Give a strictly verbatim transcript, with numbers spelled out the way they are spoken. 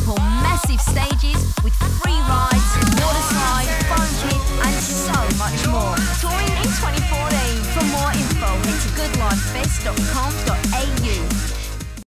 multiple massive stages with free rides, water slide, foam pit and so much more. Touring in twenty fourteen. For more info, head to goodlife fest dot com dot